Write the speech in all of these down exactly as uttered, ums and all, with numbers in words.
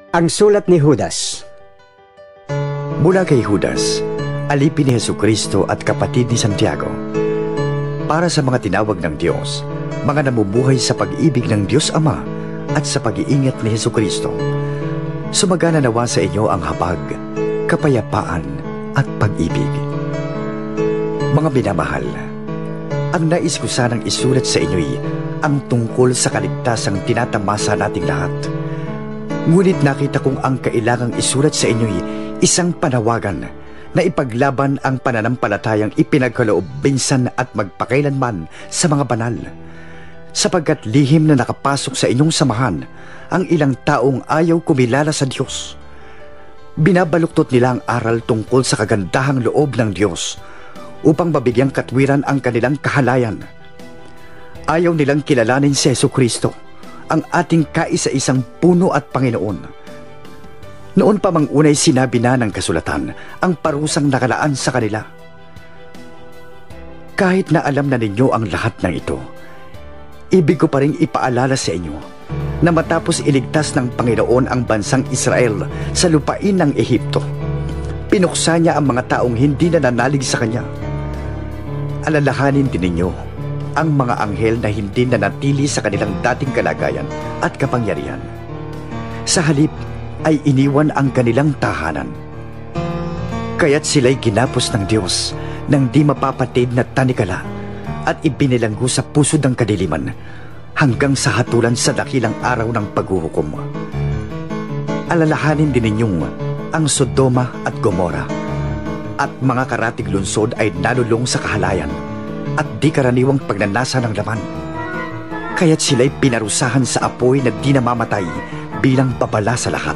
Ang sulat ni Judas. Mula kay Judas, alipin ni Jesucristo at kapatid ni Santiago, para sa mga tinawag ng Diyos, mga namumuhay sa pag-ibig ng Diyos Ama at sa pag-iingat ni Jesucristo. Sumagana nawa sa inyo ang habag, kapayapaan at pag-ibig. Mga minamahal, ang nais ko sanang isulat sa inyo'y ang tungkol sa kaligtasang tinatamasa nating lahat. Ngunit nakita kong ang kailangang isulat sa inyo'y isang panawagan na ipaglaban ang pananampalatayang ipinagkaloob minsan at magpakailanman sa mga banal, sapagkat lihim na nakapasok sa inyong samahan ang ilang taong ayaw kumilala sa Diyos. Binabaluktot nila ang aral tungkol sa kagandahang loob ng Diyos upang mabigyang katwiran ang kanilang kahalayan. Ayaw nilang kilalanin si Jesucristo, ang ating kaisa-isang puno at Panginoon. Noon pa mang unay sinabi na ng kasulatan ang parusang nakalaan sa kanila. Kahit na alam na ninyo ang lahat ng ito, ibig ko pa rin ipaalala sa inyo na matapos iligtas ng Panginoon ang bansang Israel sa lupain ng Ehipto, pinuksa niya ang mga taong hindi nananalig sa kanya. Alalahanin din ninyo ang mga anghel na hindi nanatili sa kanilang dating kalagayan at kapangyarihan. Sa halip ay iniwan ang kanilang tahanan. Kaya't sila'y ginapos ng Diyos ng di mapapatid na tanikala at ibinilanggo sa pusod ng kadiliman hanggang sa hatulan sa dakilang araw ng paghuhukom. Alalahanin din ninyong ang Sodoma at Gomora at mga karatig lungsod ay nalulong sa kahalayan at di karaniwang pagnanasa ng laman. Kaya't sila'y pinarusahan sa apoy na di namamatay bilang babala sa lahat.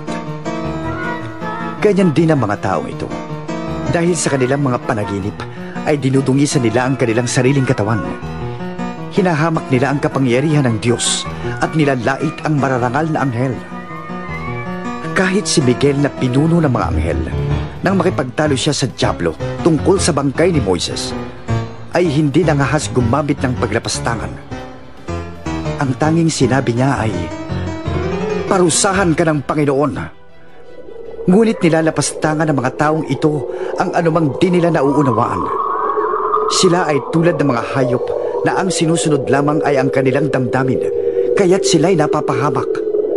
Ganyan din ang mga taong ito. Dahil sa kanilang mga panaginip ay dinudungisan nila ang kanilang sariling katawan. Hinahamak nila ang kapangyarihan ng Diyos at nilalait ang mararangal na anghel. Kahit si Miguel na pinuno ng mga anghel, nang makipagtalo siya sa dyablo tungkol sa bangkay ni Moises, ay hindi nangahas gumamit ng paglapastangan. Ang tanging sinabi niya ay, "Parusahan ka ng Panginoon." Ngunit nilalapastangan ng mga taong ito ang anumang di nila nauunawaan. Sila ay tulad ng mga hayop na ang sinusunod lamang ay ang kanilang damdamin, kaya't sila'y napapahamak.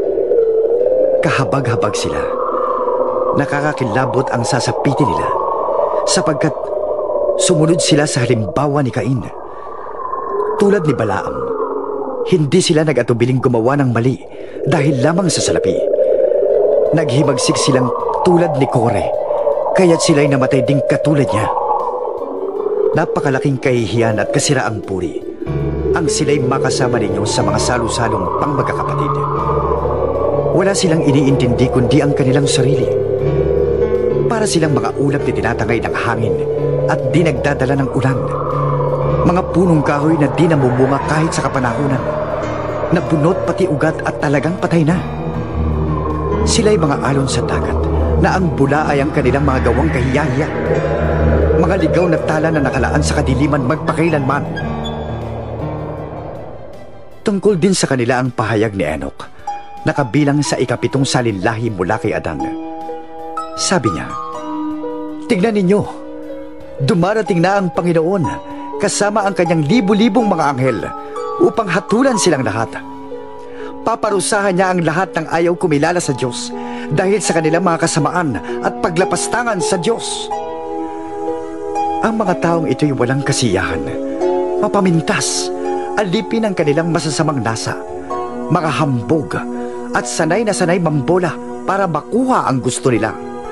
Kahabag-habag sila. Nakakakilabot ang sasapitin nila, sapagkat sumunod sila sa halimbawa ni Cain. Tulad ni Balaam, hindi sila nag-atubiling gumawa ng mali dahil lamang sa salapi. Naghimagsik silang tulad ni Kore, kaya't sila'y namatay ding katulad niya. Napakalaking kahihiyan at kasiraang puri ang sila'y makasama ninyo sa mga salu-salong pangmagkakapatid. Wala silang iniintindi kundi ang kanilang sarili. Para silang mga ulap na tinatangay ng hangin at di nagdadala ng ulan. Mga punong kahoy na di namumunga kahit sa kapanahunan, nabunot pati ugat at talagang patay na. Sila'y mga alon sa dagat na ang bula ay ang kanilang mga gawang kahiyahiya. Mga ligaw na tala na nakalaan sa kadiliman magpakailanman. Tungkol din sa kanila ang pahayag ni Enoch, nakabilang sa ikapitong salinlahi mula kay Adan. Sabi niya, "Tignan ninyo, dumarating na ang Panginoon kasama ang kanyang libu-libong mga anghel upang hatulan silang lahat. Paparusahan niya ang lahat ng ayaw kumilala sa Diyos dahil sa kanilang mga kasamaan at paglapastangan sa Diyos." Ang mga taong ito'y walang kasiyahan, mapamintas, alipin ang kanilang masasamang nasa, mga hambog, at sanay na sanay mambola para makuha ang gusto nila.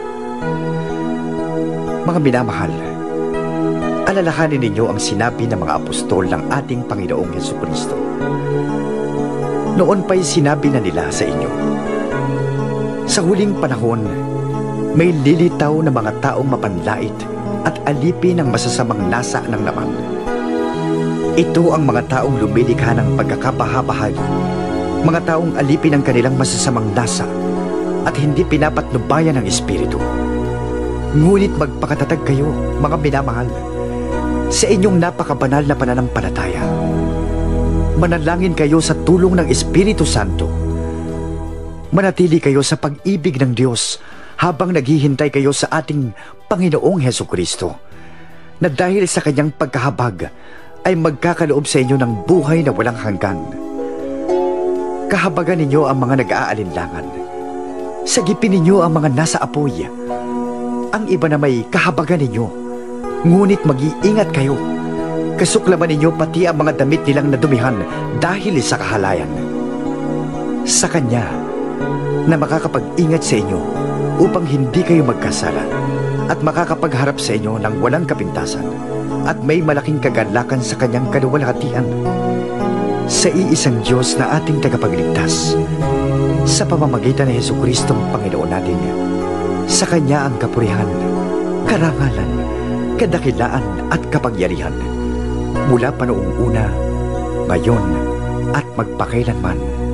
Mga minamahal, alalahanin ninyo ang sinabi ng mga apostol ng ating Panginoong Jesucristo. Noon pa'y sinabi na nila sa inyo, sa huling panahon, may lilitaw na mga taong mapanlait at alipin ang masasamang nasa ng laman. Ito ang mga taong lumilikha ng pagkakabahabahagi, mga taong alipin ang kanilang masasamang nasa at hindi pinapatnubayan ng Espiritu. Ngunit magpakatatag kayo, mga minamahal, sa inyong napakabanal na pananampalataya. Manalangin kayo sa tulong ng Espiritu Santo. Manatili kayo sa pag-ibig ng Diyos habang naghihintay kayo sa ating Panginoong Hesukristo, na dahil sa kanyang pagkahabag ay magkakaloob sa inyo ng buhay na walang hanggan. Kahabagan ninyo ang mga nag-aalinlangan. Sagipin ninyo ang mga nasa apoy. Ang iba na may kahabagan ninyo, ngunit mag-iingat kayo. Kasuklaman ninyo pati ang mga damit nilang nadumihan dahil sa kahalayan. Sa Kanya na makakapag-ingat sa inyo upang hindi kayo magkasala at makakapagharap sa inyo ng walang kapintasan at may malaking kagalakan sa Kanyang kaluwalhatian. Sa iisang Diyos na ating tagapagligtas, sa pamamagitan ni Jesucristong Panginoon natin, sa Kanya ang kapurihan, karangalan, kadakilaan at kapangyarihan, mula pa noong una, ngayon, at magpakailanman.